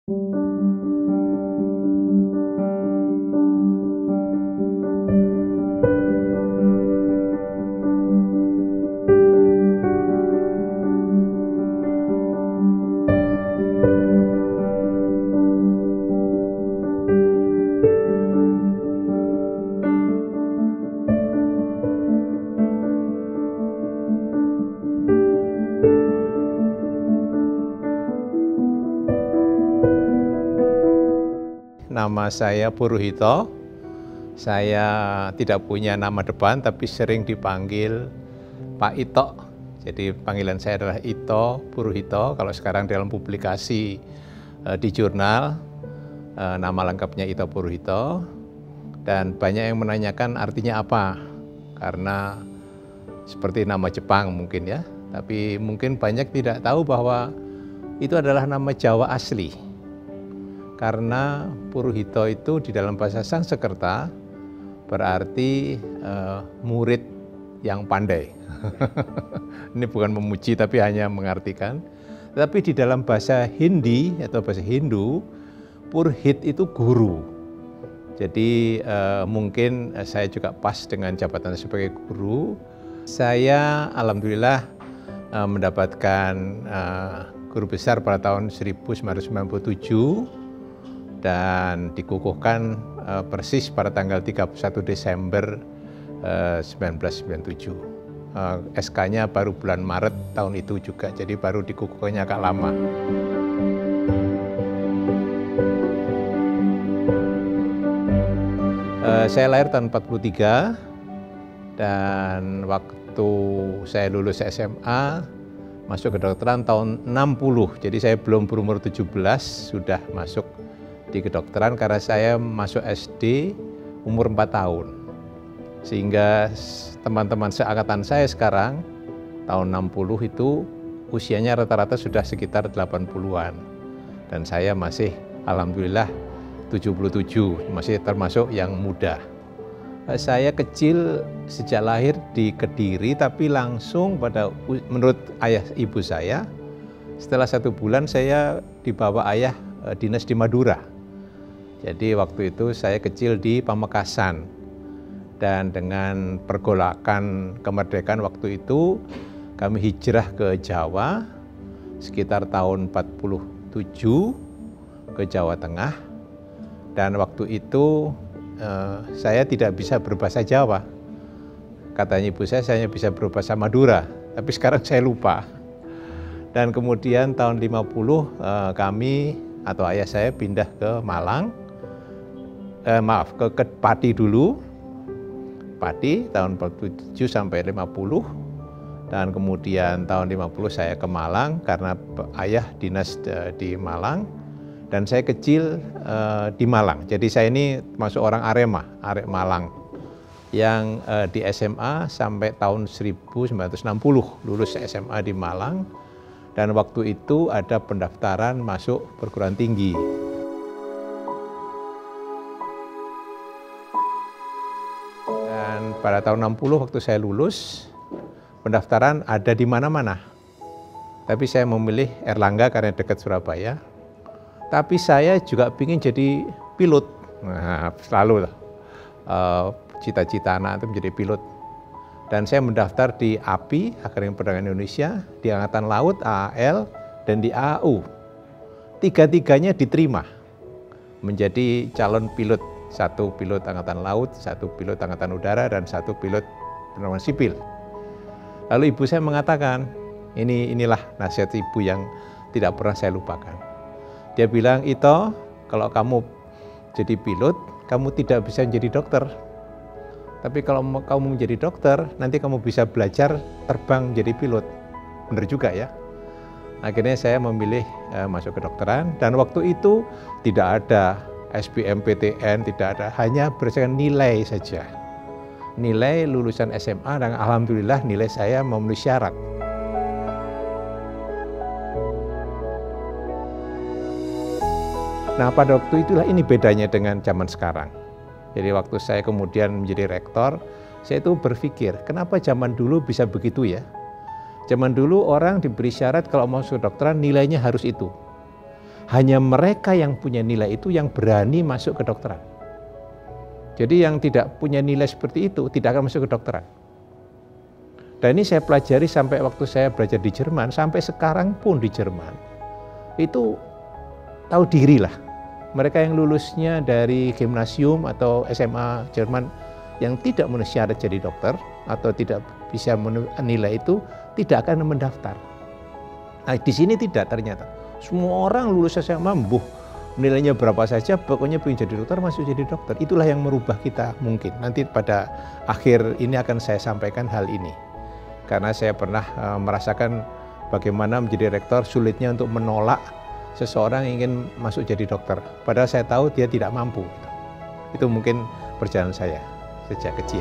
Nama saya Puruhito. Saya tidak punya nama depan, tapi sering dipanggil Pak Ito. Jadi panggilan saya adalah Ito Puruhito. Kalau sekarang dalam publikasi di jurnal, nama lengkapnya Ito Puruhito. Dan banyak yang menanyakan artinya apa, karena seperti nama Jepang mungkin ya. Tapi mungkin banyak tidak tahu bahwa itu adalah nama Jawa asli. Karena Puruhito itu di dalam bahasa Sanskerta berarti murid yang pandai. Ini bukan memuji tapi hanya mengartikan. Tapi di dalam bahasa Hindi atau bahasa Hindu, Purhit itu guru. Jadi mungkin saya juga pas dengan jabatan sebagai guru. Saya alhamdulillah mendapatkan guru besar pada tahun 1997. Dan dikukuhkan persis pada tanggal 31 Desember 1997. SK-nya baru bulan Maret tahun itu juga, jadi baru dikukuhkannya agak lama. Saya lahir tahun 43, dan waktu saya lulus SMA, masuk ke kedokteran tahun 60, jadi saya belum berumur 17, sudah masuk di kedokteran karena saya masuk SD umur 4 tahun. Sehingga teman-teman seangkatan saya sekarang, tahun 60 itu usianya rata-rata sudah sekitar 80-an. Dan saya masih alhamdulillah 77, masih termasuk yang muda. Saya kecil sejak lahir di Kediri, tapi langsung menurut ayah ibu saya, setelah 1 bulan saya dibawa ayah dinas di Madura. Jadi waktu itu saya kecil di Pamekasan, dan dengan pergolakan kemerdekaan waktu itu kami hijrah ke Jawa sekitar tahun 47 ke Jawa Tengah, dan waktu itu saya tidak bisa berbahasa Jawa. Katanya ibu saya hanya bisa berbahasa Madura, tapi sekarang saya lupa. Dan kemudian tahun 50 kami atau ayah saya pindah ke Malang. Ke Pati dulu, Pati tahun 47 sampai 50, dan kemudian tahun 50 saya ke Malang karena ayah dinas di Malang, dan saya kecil di Malang. Jadi saya ini masuk orang Arek Malang, yang di SMA sampai tahun 1960 lulus SMA di Malang, dan waktu itu ada pendaftaran masuk perguruan tinggi. Pada tahun 60 waktu saya lulus, pendaftaran ada di mana-mana. Tapi saya memilih Erlangga karena dekat Surabaya. Tapi saya juga ingin jadi pilot. Nah, selalu cita-cita anak itu menjadi pilot. Dan saya mendaftar di API, Akademi Penerbangan Indonesia, di Angkatan Laut, AAL, dan di AAU. Tiga-tiganya diterima menjadi calon pilot. 1 pilot Angkatan Laut, 1 pilot Angkatan Udara, dan 1 pilot penerbangan sipil. Lalu ibu saya mengatakan, inilah nasihat ibu yang tidak pernah saya lupakan. Dia bilang, Ito, kalau kamu jadi pilot, kamu tidak bisa menjadi dokter. Tapi kalau kamu menjadi dokter, nanti kamu bisa belajar terbang jadi pilot. Benar juga ya. Akhirnya saya memilih masuk ke kedokteran, dan waktu itu tidak ada SBMPTN, tidak ada, hanya berdasarkan nilai saja. Nilai lulusan SMA, dan alhamdulillah nilai saya memenuhi syarat. Nah, pada waktu itulah ini bedanya dengan zaman sekarang. Jadi waktu saya kemudian menjadi rektor, saya itu berpikir, kenapa zaman dulu bisa begitu ya? Zaman dulu orang diberi syarat kalau mau masuk kedokteran nilainya harus itu. Hanya mereka yang punya nilai itu yang berani masuk ke kedokteran. Jadi yang tidak punya nilai seperti itu tidak akan masuk ke kedokteran. Dan ini saya pelajari sampai waktu saya belajar di Jerman, sampai sekarang pun di Jerman, itu tahu diri lah. Mereka yang lulusnya dari gimnasium atau SMA Jerman yang tidak memenuhi syarat jadi dokter atau tidak bisa menilai itu, tidak akan mendaftar. Nah di sini tidak ternyata. Semua orang lulus SMA, nilainya berapa saja, pokoknya pengen jadi dokter, masuk jadi dokter. Itulah yang merubah kita mungkin. Nanti pada akhir ini akan saya sampaikan hal ini. Karena saya pernah merasakan bagaimana menjadi rektor sulitnya untuk menolak seseorang yang ingin masuk jadi dokter. Padahal saya tahu dia tidak mampu. Itu mungkin perjalanan saya sejak kecil.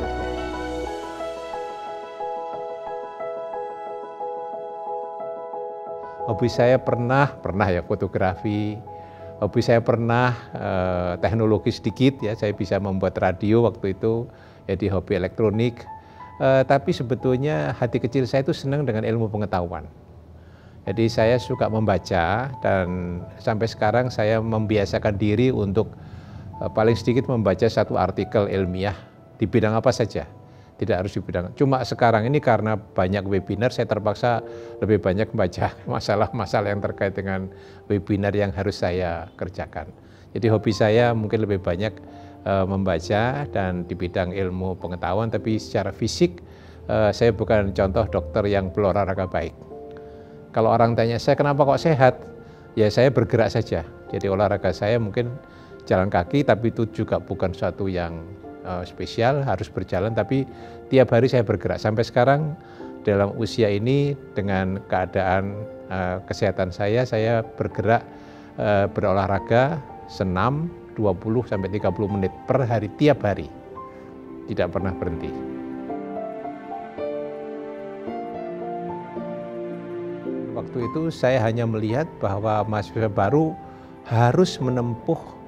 Hobi saya pernah ya fotografi. Hobi saya pernah teknologi sedikit ya, saya bisa membuat radio waktu itu, jadi hobi elektronik. Tapi sebetulnya hati kecil saya itu senang dengan ilmu pengetahuan. Jadi saya suka membaca dan sampai sekarang saya membiasakan diri untuk paling sedikit membaca satu artikel ilmiah di bidang apa saja. Tidak harus di bidang. Cuma sekarang ini karena banyak webinar, saya terpaksa lebih banyak membaca masalah-masalah yang terkait dengan webinar yang harus saya kerjakan. Jadi hobi saya mungkin lebih banyak membaca dan di bidang ilmu pengetahuan, tapi secara fisik saya bukan contoh dokter yang berolahraga baik. Kalau orang tanya saya kenapa kok sehat, ya saya bergerak saja. Jadi olahraga saya mungkin jalan kaki, tapi itu juga bukan suatu yang spesial, harus berjalan, tapi tiap hari saya bergerak. Sampai sekarang dalam usia ini dengan keadaan kesehatan saya bergerak berolahraga senam 20-30 menit per hari, tiap hari. Tidak pernah berhenti. Waktu itu saya hanya melihat bahwa mahasiswa baru harus menempuh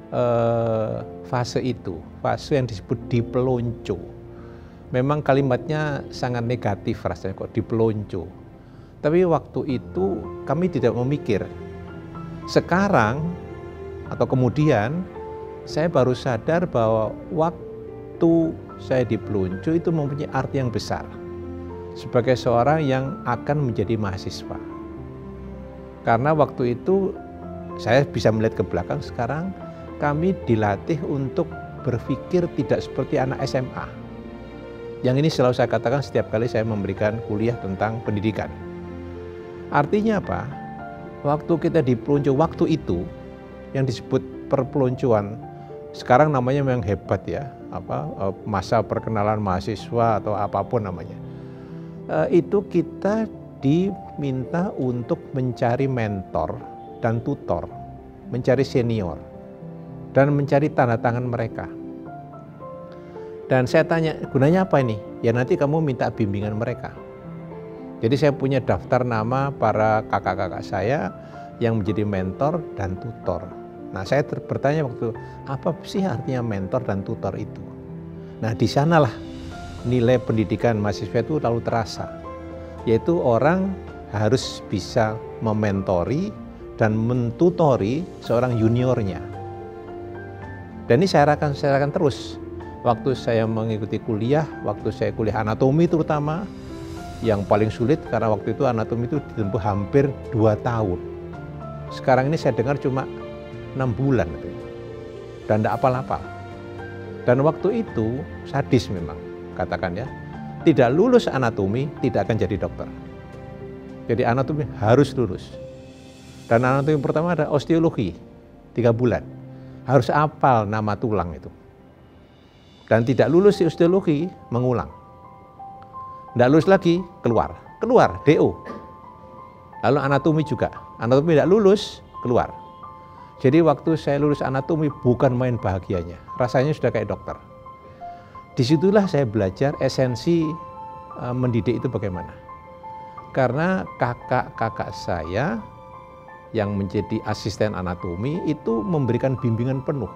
fase itu, fase yang disebut dipelonco. Memang kalimatnya sangat negatif rasanya, kok dipelonco. Tapi waktu itu kami tidak memikir. Sekarang atau kemudian saya baru sadar bahwa waktu saya dipelonco itu mempunyai arti yang besar sebagai seorang yang akan menjadi mahasiswa. Karena waktu itu saya bisa melihat ke belakang, sekarang kami dilatih untuk berpikir tidak seperti anak SMA. Yang ini selalu saya katakan setiap kali saya memberikan kuliah tentang pendidikan. Artinya apa? Waktu kita dipelonco, waktu itu yang disebut perpeloncoan, sekarang namanya memang hebat ya, masa perkenalan mahasiswa atau apapun namanya. Itu kita diminta untuk mencari mentor dan tutor, mencari senior, dan mencari tanda tangan mereka. Dan saya tanya, gunanya apa ini? Ya nanti kamu minta bimbingan mereka. Jadi saya punya daftar nama para kakak-kakak saya yang menjadi mentor dan tutor. Nah saya bertanya waktu, apa sih artinya mentor dan tutor itu? Nah di sanalah nilai pendidikan mahasiswa itu lalu terasa. Yaitu orang harus bisa mementori dan mentutori seorang juniornya. Dan ini saya akan terus. Waktu saya mengikuti kuliah, waktu saya kuliah anatomi terutama, yang paling sulit karena waktu itu anatomi itu ditempuh hampir 2 tahun. Sekarang ini saya dengar cuma 6 bulan. Dan tidak apal-apal. Dan waktu itu sadis memang, katakan ya. Tidak lulus anatomi, tidak akan jadi dokter. Jadi anatomi harus lulus. Dan anatomi pertama ada osteologi, 3 bulan. Harus hafal nama tulang itu. Dan tidak lulus di osteologi, mengulang. Tidak lulus lagi, keluar, DO. Lalu anatomi juga, anatomi tidak lulus, keluar. Jadi waktu saya lulus anatomi bukan main bahagianya, rasanya sudah kayak dokter. Disitulah saya belajar esensi mendidik itu bagaimana. Karena kakak-kakak saya yang menjadi asisten anatomi itu memberikan bimbingan penuh.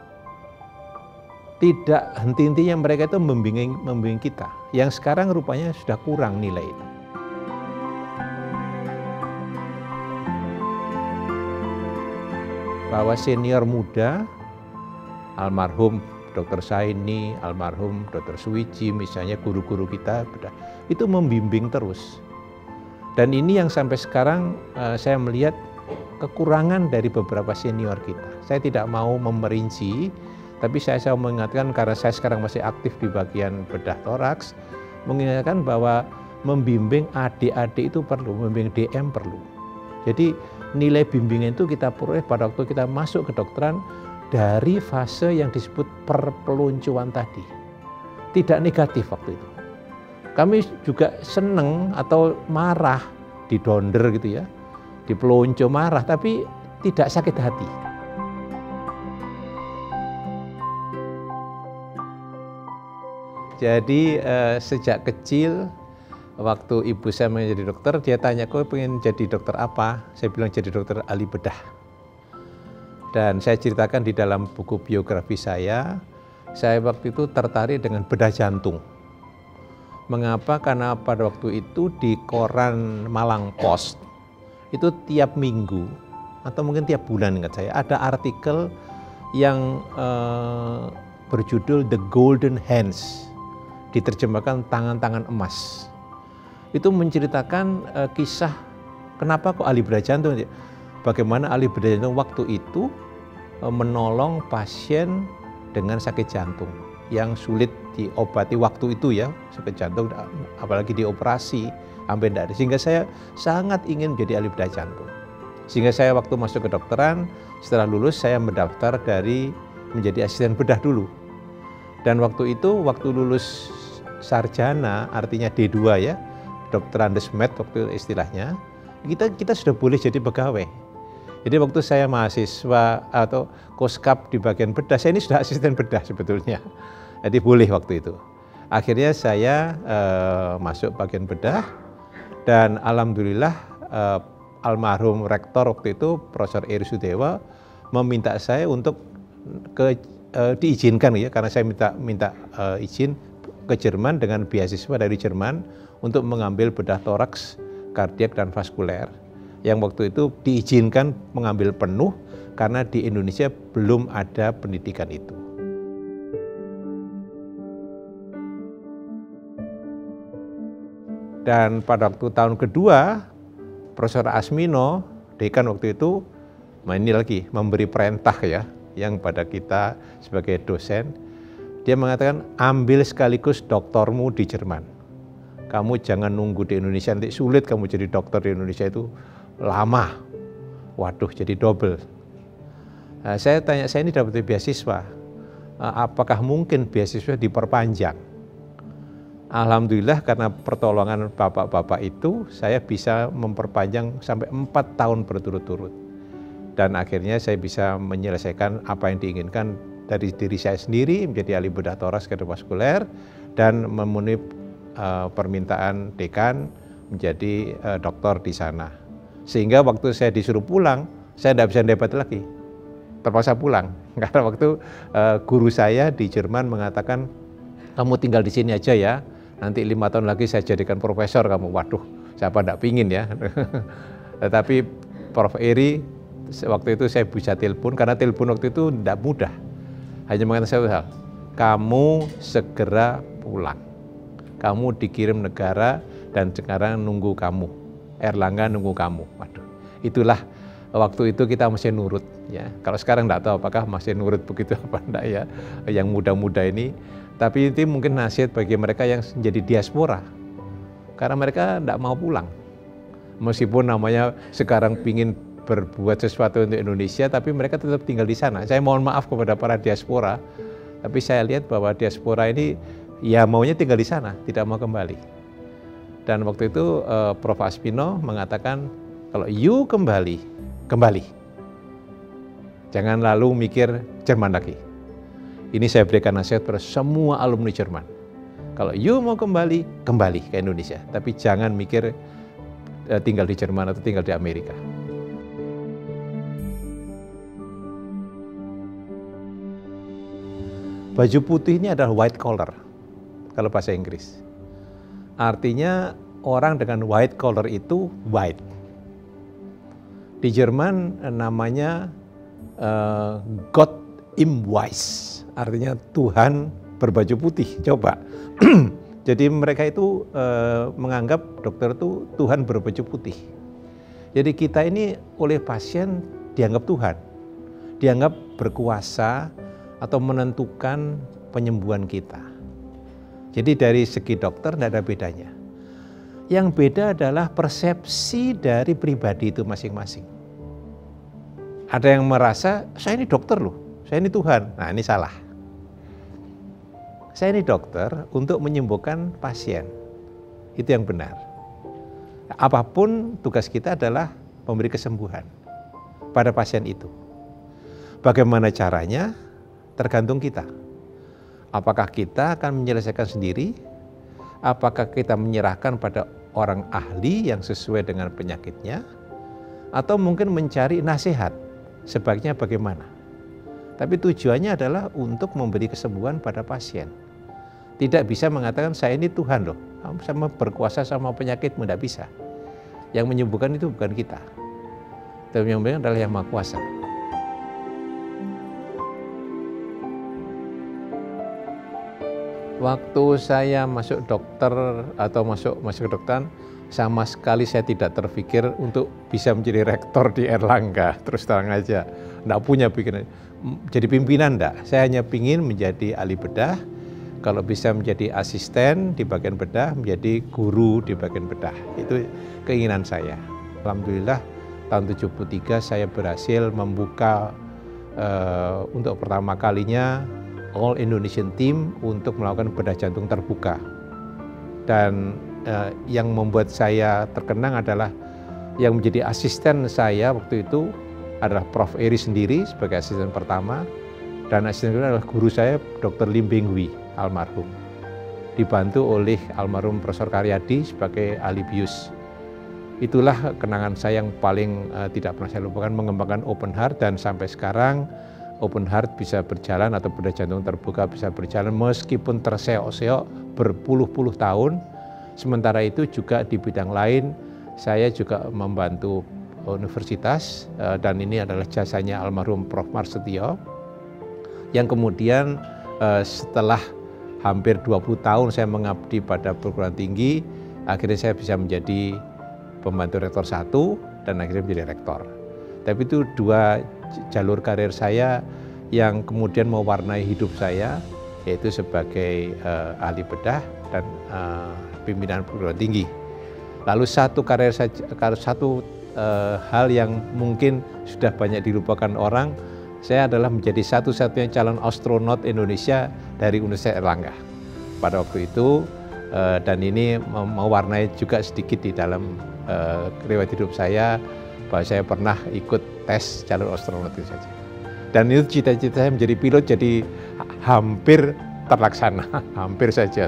Tidak henti-hentinya mereka itu membimbing kita. Yang sekarang rupanya sudah kurang nilai itu. bahwa senior muda, almarhum Dr. Saini, almarhum Dr. Suwiji, misalnya guru-guru kita, itu membimbing terus. Dan ini yang sampai sekarang saya melihat kekurangan dari beberapa senior kita. Saya tidak mau memerinci, tapi saya mengingatkan karena saya sekarang masih aktif di bagian bedah toraks, mengingatkan bahwa membimbing adik-adik itu perlu, membimbing DM perlu. Jadi nilai bimbingan itu kita peroleh pada waktu kita masuk ke kedokteran dari fase yang disebut perpeluncuran tadi. Tidak negatif waktu itu. Kami juga seneng atau marah, didonder gitu ya, dipelonco marah, tapi tidak sakit hati. Jadi sejak kecil, waktu ibu saya menjadi dokter, dia tanya, kau pengen jadi dokter apa? Saya bilang jadi dokter ahli bedah. Dan saya ceritakan di dalam buku biografi saya waktu itu tertarik dengan bedah jantung. Mengapa? Karena pada waktu itu di koran Malang Post, itu tiap minggu atau mungkin tiap bulan ingat saya, ada artikel yang berjudul The Golden Hands, diterjemahkan tangan-tangan emas. Itu menceritakan kisah kenapa kok ahli bedah jantung, bagaimana ahli bedah jantung waktu itu menolong pasien dengan sakit jantung yang sulit diobati waktu itu ya, sakit jantung apalagi dioperasi sampai tidak ada. Sehingga saya sangat ingin menjadi ahli bedah jantung. Sehingga saya waktu masuk ke kedokteran, setelah lulus saya mendaftar menjadi asisten bedah dulu. Dan waktu itu, waktu lulus sarjana, artinya D2 ya, Dokteran Desmet waktu istilahnya, kita sudah boleh jadi pegawai. Jadi waktu saya mahasiswa atau koskap di bagian bedah, saya ini sudah asisten bedah sebetulnya. Jadi boleh waktu itu. Akhirnya saya masuk bagian bedah dan alhamdulillah almarhum rektor waktu itu, Profesor Eri Sudewa, meminta saya untuk diizinkan ya, karena saya minta izin ke Jerman dengan beasiswa dari Jerman untuk mengambil bedah toraks, kardiak dan vaskuler. Yang waktu itu diizinkan mengambil penuh karena di Indonesia belum ada pendidikan itu. Dan pada waktu tahun kedua, Profesor Asmino, dekan waktu itu, ini lagi memberi perintah ya, yang pada kita sebagai dosen, dia mengatakan ambil sekaligus doktormu di Jerman. Kamu jangan nunggu di Indonesia, nanti sulit kamu jadi dokter di Indonesia itu lama. Waduh, jadi double. Nah, saya tanya, saya ini dapat beasiswa, apakah mungkin beasiswa diperpanjang? Alhamdulillah karena pertolongan bapak-bapak itu, saya bisa memperpanjang sampai 4 tahun berturut-turut. Dan akhirnya saya bisa menyelesaikan apa yang diinginkan dari diri saya sendiri, menjadi ahli bedah toraks kardiovaskuler, dan memenuhi permintaan dekan menjadi dokter di sana. Sehingga waktu saya disuruh pulang, saya tidak bisa debat lagi, terpaksa pulang. Karena waktu guru saya di Jerman mengatakan, kamu tinggal di sini aja ya, nanti 5 tahun lagi saya jadikan profesor kamu. Waduh, siapa tidak pingin ya. Tetapi Prof. Eri, waktu itu saya bisa telepon, karena telepon waktu itu tidak mudah. Hanya mengatakan satu hal, kamu segera pulang. Kamu dikirim negara dan sekarang nunggu kamu. Erlangga nunggu kamu. Waduh, itulah waktu itu kita masih nurut ya. Kalau sekarang tidak tahu apakah masih nurut begitu apa enggak ya, yang muda-muda ini. Tapi itu mungkin nasihat bagi mereka yang menjadi diaspora. Karena mereka tidak mau pulang. Meskipun namanya sekarang pingin berbuat sesuatu untuk Indonesia, tapi mereka tetap tinggal di sana. Saya mohon maaf kepada para diaspora, tapi saya lihat bahwa diaspora ini ya maunya tinggal di sana, tidak mau kembali. Dan waktu itu Prof. Asmino mengatakan, kalau you kembali. Jangan lalu mikir Jerman lagi. Ini saya berikan nasihat pada semua alumni Jerman. Kalau you mau kembali ke Indonesia. Tapi jangan mikir tinggal di Jerman atau tinggal di Amerika. Baju putih ini adalah white collar, kalau bahasa Inggris. Artinya orang dengan white collar itu white. Di Jerman namanya God in white, artinya Tuhan berbaju putih. Coba, jadi mereka itu menganggap dokter itu Tuhan berbaju putih. Jadi kita ini oleh pasien dianggap Tuhan, dianggap berkuasa atau menentukan penyembuhan kita. Jadi dari segi dokter tidak ada bedanya. Yang beda adalah persepsi dari pribadi itu masing-masing. Ada yang merasa, saya ini dokter loh, saya ini Tuhan. Nah, ini salah. Saya ini dokter untuk menyembuhkan pasien. Itu yang benar. Apapun tugas kita adalah memberi kesembuhan pada pasien itu. Bagaimana caranya? Tergantung kita. Apakah kita akan menyelesaikan sendiri? Apakah kita menyerahkan pada orang ahli yang sesuai dengan penyakitnya? Atau mungkin mencari nasihat, sebaiknya bagaimana? Tapi tujuannya adalah untuk memberi kesembuhan pada pasien. Tidak bisa mengatakan saya ini Tuhan loh, sama berkuasa sama penyakitmu, tidak bisa. Yang menyembuhkan itu bukan kita. Tapi yang menyembuhkan adalah Yang Maha Kuasa. Waktu saya masuk dokter atau masuk kedokteran, sama sekali saya tidak terpikir untuk bisa menjadi rektor di Erlangga, terus terang aja. Nggak punya pikiran, jadi pimpinan enggak. Saya hanya ingin menjadi ahli bedah, kalau bisa menjadi asisten di bagian bedah, menjadi guru di bagian bedah. Itu keinginan saya. Alhamdulillah tahun 73 saya berhasil membuka untuk pertama kalinya All Indonesian Team untuk melakukan bedah jantung terbuka. Dan yang membuat saya terkenang adalah yang menjadi asisten saya waktu itu adalah Prof. Eri sendiri sebagai asisten pertama, dan asisten kedua adalah guru saya Dr. Lim Beng Hui, almarhum. Dibantu oleh almarhum Profesor Karyadi sebagai ahli bius. Itulah kenangan saya yang paling tidak pernah saya lupakan, mengembangkan open heart, dan sampai sekarang open heart bisa berjalan atau bedah jantung terbuka bisa berjalan meskipun terseok-seok berpuluh-puluh tahun. Sementara itu juga di bidang lain saya juga membantu universitas, dan ini adalah jasanya almarhum Prof. Marsetio yang kemudian setelah hampir 20 tahun saya mengabdi pada perguruan tinggi, akhirnya saya bisa menjadi pembantu rektor 1 dan akhirnya menjadi rektor. Tapi itu dua jalur karir saya yang kemudian mewarnai hidup saya, yaitu sebagai ahli bedah dan pimpinan perguruan tinggi. Lalu satu hal yang mungkin sudah banyak dilupakan orang, saya adalah menjadi satu-satunya calon astronot Indonesia dari Universitas Erlangga pada waktu itu, dan ini mewarnai juga sedikit di dalam riwayat hidup saya bahwa saya pernah ikut tes calon astronot itu saja. Dan itu cita-cita saya menjadi pilot jadi hampir terlaksana, hampir saja.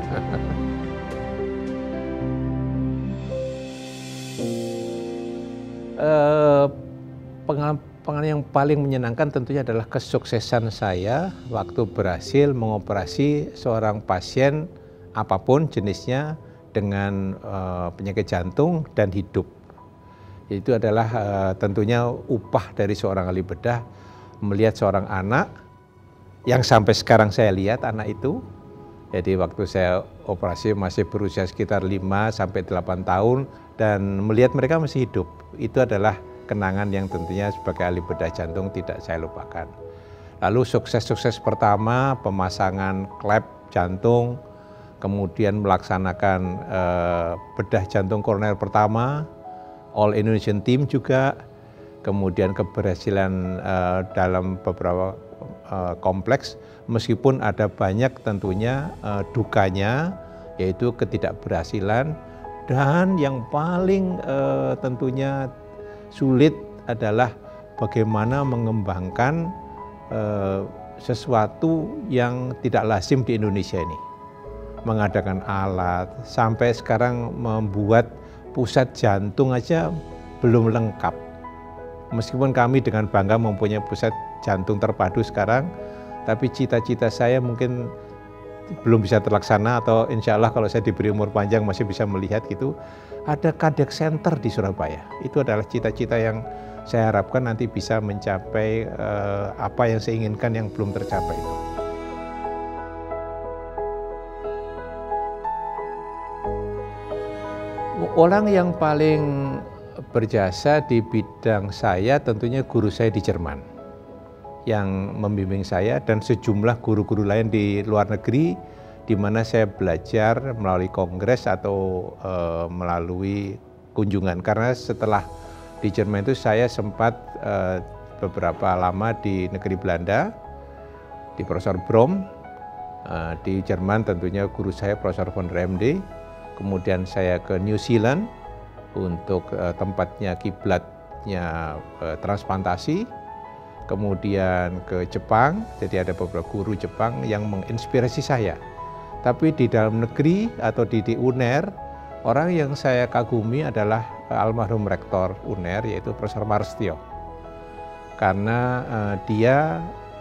Pengalaman yang paling menyenangkan tentunya adalah kesuksesan saya waktu berhasil mengoperasi seorang pasien apapun jenisnya dengan penyakit jantung dan hidup. Itu adalah tentunya upah dari seorang ahli bedah melihat seorang anak yang sampai sekarang saya lihat anak itu. Jadi waktu saya operasi masih berusia sekitar 5-8 tahun dan melihat mereka masih hidup. Itu adalah kenangan yang tentunya sebagai ahli bedah jantung tidak saya lupakan. Lalu sukses-sukses pertama pemasangan klep jantung, kemudian melaksanakan bedah jantung koroner pertama, All Indonesian Team juga, kemudian keberhasilan dalam beberapa kompleks, meskipun ada banyak tentunya dukanya, yaitu ketidakberhasilan, dan yang paling tentunya sulit adalah bagaimana mengembangkan sesuatu yang tidak lazim di Indonesia ini. Mengadakan alat, sampai sekarang membuat pusat jantung aja belum lengkap. Meskipun kami dengan bangga mempunyai pusat jantung terpadu sekarang, tapi cita-cita saya mungkin belum bisa terlaksana, atau insya Allah kalau saya diberi umur panjang masih bisa melihat gitu. Ada cardiac center di Surabaya. Itu adalah cita-cita yang saya harapkan nanti bisa mencapai apa yang saya inginkan yang belum tercapai itu. Orang yang paling berjasa di bidang saya tentunya guru saya di Jerman yang membimbing saya dan sejumlah guru-guru lain di luar negeri di mana saya belajar melalui kongres atau melalui kunjungan. Karena setelah di Jerman itu saya sempat beberapa lama di negeri Belanda, di Profesor Brom, di Jerman tentunya guru saya Profesor von Remde. Kemudian saya ke New Zealand untuk tempatnya kiblatnya transplantasi. Kemudian ke Jepang, jadi ada beberapa guru Jepang yang menginspirasi saya. Tapi di dalam negeri atau di UNER, orang yang saya kagumi adalah almarhum rektor UNER yaitu Profesor Marstio. Karena dia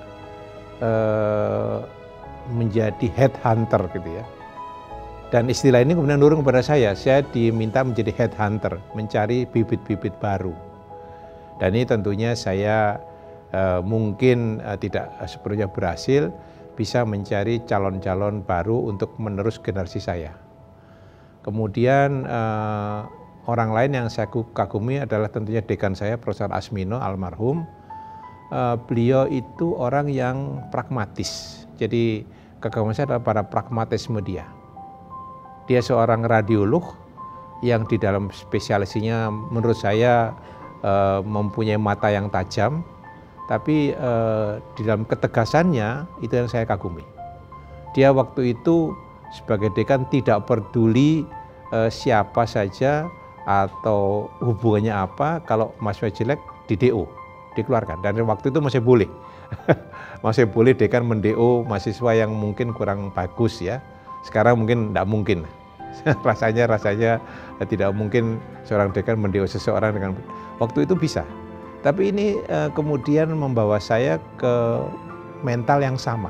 menjadi headhunter gitu ya. Dan istilah ini kemudian nurung kepada saya diminta menjadi headhunter, mencari bibit-bibit baru. Dan ini tentunya saya mungkin tidak sepenuhnya berhasil, bisa mencari calon-calon baru untuk menerus generasi saya. Kemudian orang lain yang saya kagumi adalah tentunya dekan saya, Profesor Asmino almarhum. Beliau itu orang yang pragmatis, jadi kekaguman saya adalah pada pragmatisme dia. Dia seorang radiolog yang di dalam spesialisasinya menurut saya mempunyai mata yang tajam, tapi di dalam ketegasannya itu yang saya kagumi. Dia waktu itu sebagai dekan tidak peduli siapa saja atau hubungannya apa, kalau mahasiswa jelek di DO, dikeluarkan. Dan waktu itu masih boleh, masih boleh dekan men-DO mahasiswa yang mungkin kurang bagus ya. Sekarang mungkin tidak mungkin, rasanya tidak mungkin seorang dekan men-DO seseorang dengan waktu itu bisa. Tapi ini kemudian membawa saya ke mental yang sama,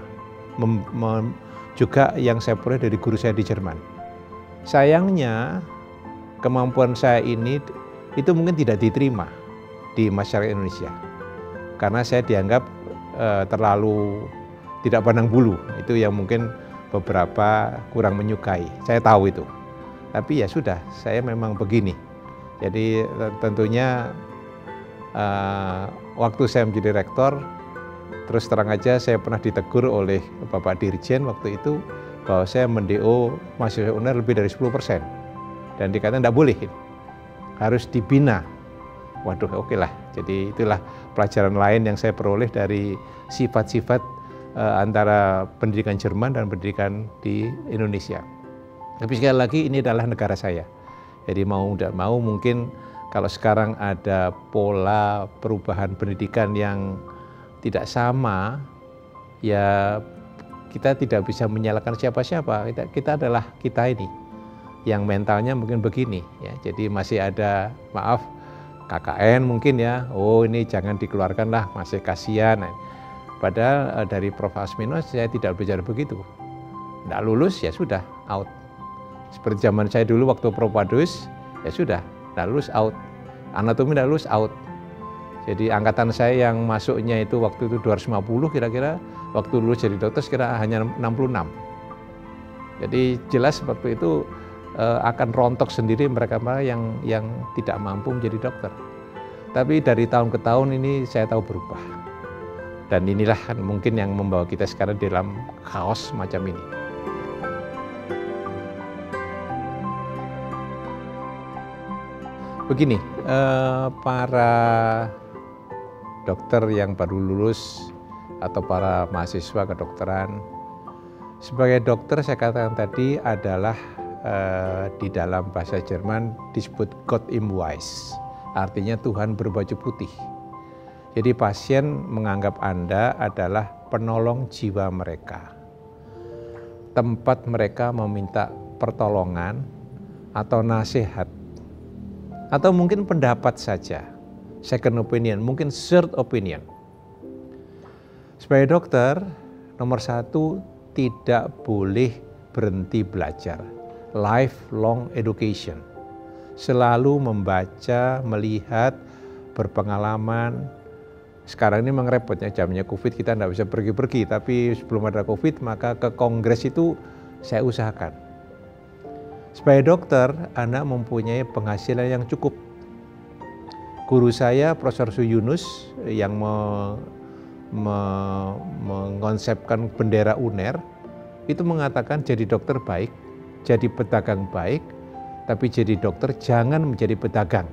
juga yang saya peroleh dari guru saya di Jerman. Sayangnya kemampuan saya ini itu mungkin tidak diterima di masyarakat Indonesia, karena saya dianggap terlalu tidak pandang bulu, itu yang mungkin beberapa kurang menyukai, saya tahu itu. Tapi ya sudah, saya memang begini. Jadi tentunya waktu saya menjadi rektor, terus terang aja saya pernah ditegur oleh Bapak Dirjen waktu itu bahwa saya men-DO mahasiswa UNER lebih dari 10%. Dan dikatakan tidak boleh, harus dibina. Waduh, oke lah. Jadi itulah pelajaran lain yang saya peroleh dari sifat-sifat antara pendidikan Jerman dan pendidikan di Indonesia. Tapi sekali lagi ini adalah negara saya. Jadi mau tidak mau mungkin kalau sekarang ada pola perubahan pendidikan yang tidak sama, ya kita tidak bisa menyalahkan siapa-siapa. Kita adalah kita ini yang mentalnya mungkin begini ya. Jadi masih ada maaf KKN mungkin ya. Oh ini jangan dikeluarkan lah, masih kasihan. Padahal dari Prof. Asmino saya tidak bicara begitu. Tidak lulus ya sudah out. Seperti zaman saya dulu waktu Propadus ya sudah, tidak lulus out. Anatomi tidak lulus out. Jadi angkatan saya yang masuknya itu waktu itu 250 kira-kira, waktu lulus jadi dokter kira hanya 66. Jadi jelas waktu itu akan rontok sendiri mereka yang tidak mampu menjadi dokter. Tapi dari tahun ke tahun ini saya tahu berubah. Dan inilah mungkin yang membawa kita sekarang dalam kaos macam ini. Begini, para dokter yang baru lulus atau para mahasiswa kedokteran, sebagai dokter saya katakan tadi adalah di dalam bahasa Jerman disebut Gott im Weiß, artinya Tuhan berbaju putih. Jadi pasien menganggap Anda adalah penolong jiwa mereka, tempat mereka meminta pertolongan atau nasihat, atau mungkin pendapat saja, second opinion, mungkin third opinion. Sebagai dokter, nomor satu, tidak boleh berhenti belajar. Lifelong education. Selalu membaca, melihat berpengalaman. Sekarang ini memang repotnya, zamannya COVID kita nggak bisa pergi-pergi, tapi sebelum ada COVID maka ke kongres itu saya usahakan. Sebagai dokter, Anda mempunyai penghasilan yang cukup. Guru saya, Profesor Suyunus, yang mengkonsepkan bendera UNER, itu mengatakan jadi dokter baik, jadi pedagang baik, tapi jadi dokter jangan menjadi pedagang.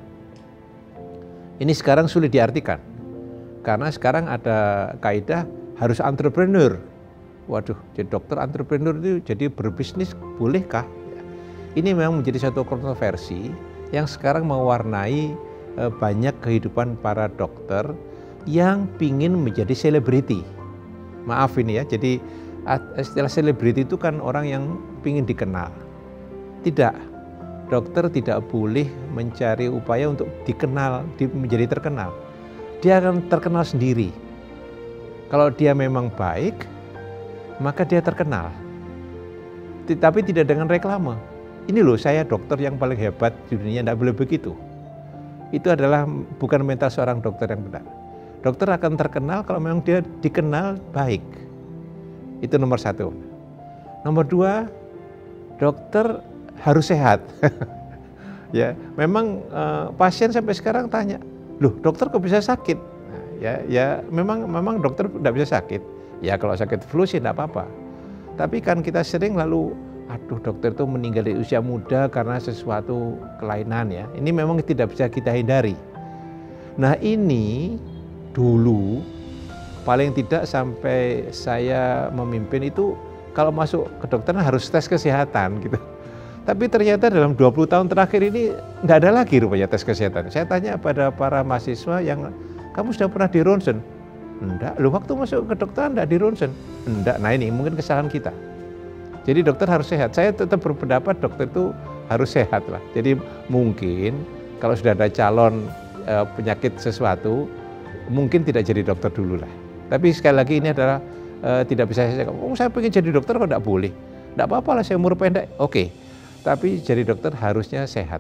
Ini sekarang sulit diartikan, karena sekarang ada kaidah harus entrepreneur. Waduh, jadi dokter entrepreneur itu jadi berbisnis bolehkah? Ini memang menjadi satu kontroversi yang sekarang mewarnai banyak kehidupan para dokter yang pingin menjadi selebriti. Maaf ini ya, jadi istilah selebriti itu kan orang yang pingin dikenal. Tidak, dokter tidak boleh mencari upaya untuk dikenal, menjadi terkenal. Dia akan terkenal sendiri. Kalau dia memang baik, maka dia terkenal. Tapi tidak dengan reklame. Ini loh, saya dokter yang paling hebat di dunia, tidak boleh begitu. Itu adalah bukan mental seorang dokter yang benar. Dokter akan terkenal kalau memang dia dikenal baik. Itu nomor satu. Nomor dua, dokter harus sehat. Ya, memang pasien sampai sekarang tanya, loh dokter kok bisa sakit? Nah, ya memang dokter tidak bisa sakit. Ya kalau sakit flu sih tidak apa-apa. Tapi kan kita sering lalu, aduh dokter itu meninggal di usia muda karena sesuatu kelainan ya. Ini memang tidak bisa kita hindari. Nah ini dulu paling tidak sampai saya memimpin itu kalau masuk ke dokter harus tes kesehatan gitu. Tapi ternyata dalam 20 tahun terakhir ini nggak ada lagi rupanya tes kesehatan. Saya tanya pada para mahasiswa yang, kamu sudah pernah di ronsen? Enggak, lu waktu masuk ke dokter enggak di ronsen? Enggak, nah ini mungkin kesalahan kita. Jadi dokter harus sehat. Saya tetap berpendapat dokter itu harus sehat lah. Jadi mungkin kalau sudah ada calon penyakit sesuatu, mungkin tidak jadi dokter dulu lah. Tapi sekali lagi ini adalah tidak bisa saya pengen jadi dokter kok enggak boleh. Enggak apa-apa lah saya umur pendek, oke. Tapi jadi dokter harusnya sehat.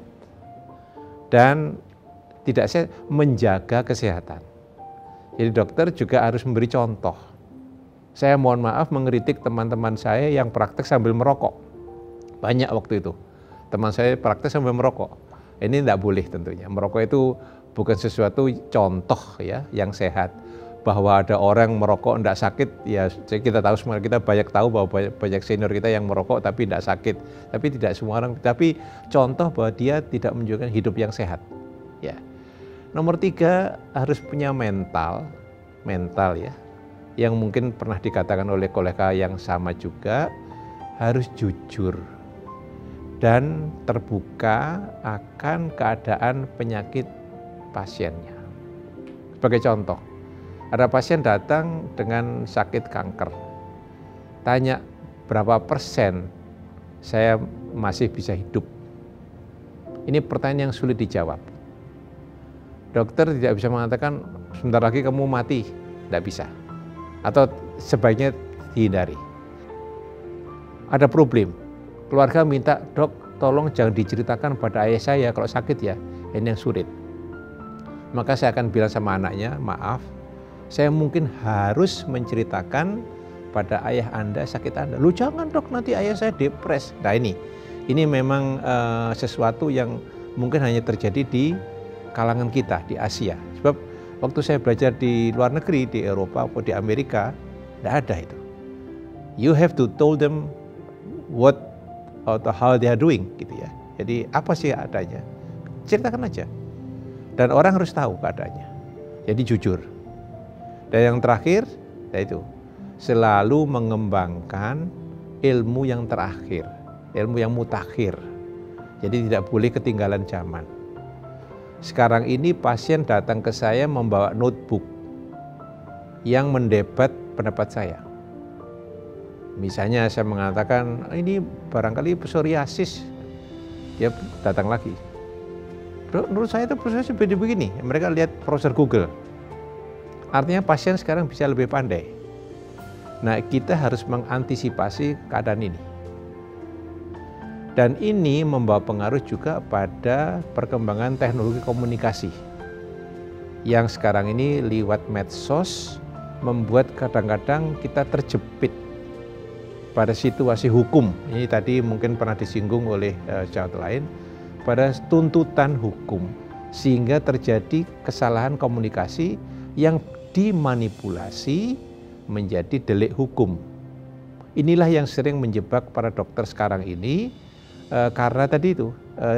Dan tidak sehat, menjaga kesehatan. Jadi dokter juga harus memberi contoh. Saya mohon maaf mengkritik teman-teman saya yang praktek sambil merokok. Banyak waktu itu. Teman saya praktek sambil merokok. Ini tidak boleh tentunya. Merokok itu bukan sesuatu contoh ya yang sehat. Bahwa ada orang merokok tidak sakit, ya kita tahu semua, kita banyak tahu bahwa banyak senior kita yang merokok tapi tidak sakit. Tapi tidak semua orang, tapi contoh bahwa dia tidak menunjukkan hidup yang sehat. Ya. Nomor 3, harus punya mental ya. Yang mungkin pernah dikatakan oleh kolega yang sama juga, harus jujur dan terbuka akan keadaan penyakit pasiennya. Sebagai contoh, ada pasien datang dengan sakit kanker. Tanya, berapa persen saya masih bisa hidup? Ini pertanyaan yang sulit dijawab. Dokter tidak bisa mengatakan, sebentar lagi kamu mati. Tidak bisa. Atau sebaiknya dihindari. Ada problem. Keluarga minta, dok tolong jangan diceritakan pada ayah saya kalau sakit ya. Ini yang sulit. Maka saya akan bilang sama anaknya, maaf, saya mungkin harus menceritakan pada ayah Anda sakit Anda. Lu jangan dok, nanti ayah saya depres. Nah ini memang sesuatu yang mungkin hanya terjadi di kalangan kita di Asia. Sebab waktu saya belajar di luar negeri, di Eropa atau di Amerika, tidak ada itu. You have to tell them what atau how they are doing gitu ya. Jadi apa sih adanya? Ceritakan aja. Dan orang harus tahu keadaannya. Jadi jujur. Dan yang terakhir, yaitu selalu mengembangkan ilmu yang terakhir, ilmu yang mutakhir. Jadi tidak boleh ketinggalan zaman. Sekarang ini pasien datang ke saya membawa notebook yang mendebat pendapat saya. Misalnya saya mengatakan, ini barangkali psoriasis, dia datang lagi. Menurut saya itu psoriasis begini. Mereka lihat browser Google. Artinya pasien sekarang bisa lebih pandai. Nah, kita harus mengantisipasi keadaan ini. Dan ini membawa pengaruh juga pada perkembangan teknologi komunikasi. yang sekarang ini lewat medsos membuat kadang-kadang kita terjepit pada situasi hukum. Ini tadi mungkin pernah disinggung oleh sejawat lain, pada tuntutan hukum, sehingga terjadi kesalahan komunikasi yang dimanipulasi menjadi delik hukum. Inilah yang sering menjebak para dokter sekarang ini, karena tadi itu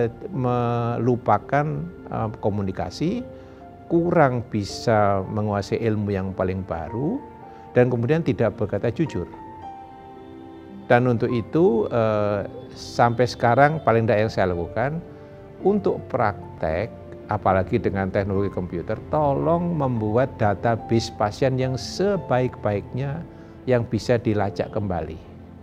melupakan komunikasi, kurang bisa menguasai ilmu yang paling baru, dan kemudian tidak berkata jujur. Dan untuk itu sampai sekarang paling tidak yang saya lakukan, untuk praktek apalagi dengan teknologi komputer, tolong membuat database pasien yang sebaik-baiknya yang bisa dilacak kembali.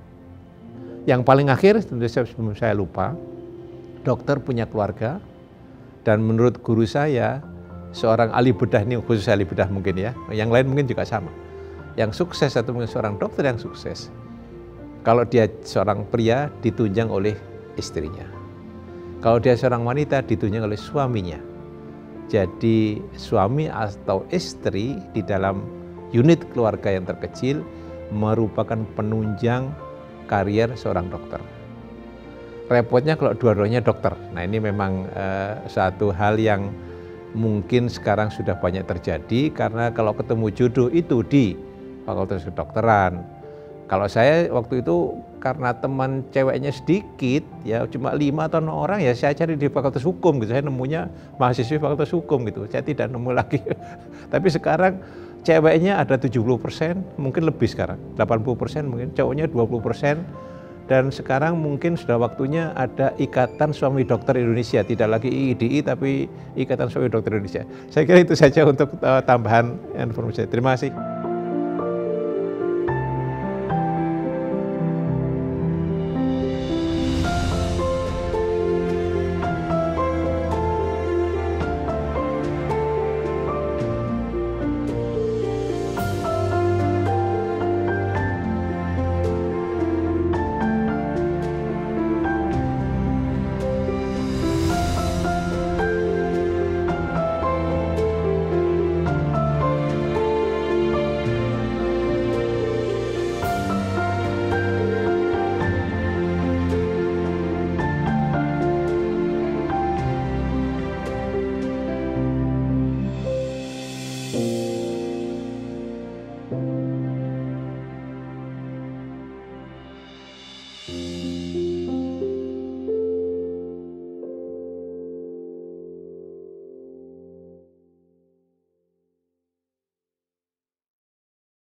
Yang paling akhir, tentu sebelum saya lupa, dokter punya keluarga, dan menurut guru saya, seorang ahli bedah, ini khusus ahli bedah mungkin ya, yang lain mungkin juga sama. Yang sukses atau mungkin seorang dokter yang sukses, kalau dia seorang pria ditunjang oleh istrinya. Kalau dia seorang wanita ditunjang oleh suaminya. Jadi suami atau istri di dalam unit keluarga yang terkecil merupakan penunjang karier seorang dokter. Repotnya kalau dua-duanya dokter. Nah ini memang satu hal yang mungkin sekarang sudah banyak terjadi, karena kalau ketemu jodoh itu di Fakultas Kedokteran. Kalau saya waktu itu karena teman ceweknya sedikit, ya cuma 5 atau 6 orang, ya saya cari di Fakultas Hukum gitu. Saya nemunya mahasiswa Fakultas Hukum gitu. Saya tidak nemu lagi. Tapi sekarang ceweknya ada 70%, mungkin lebih sekarang. 80% mungkin, cowoknya 20%. Dan sekarang mungkin sudah waktunya ada Ikatan Suami Dokter Indonesia, tidak lagi IIDI tapi Ikatan Suami Dokter Indonesia. Saya kira itu saja untuk tambahan informasi. Terima kasih.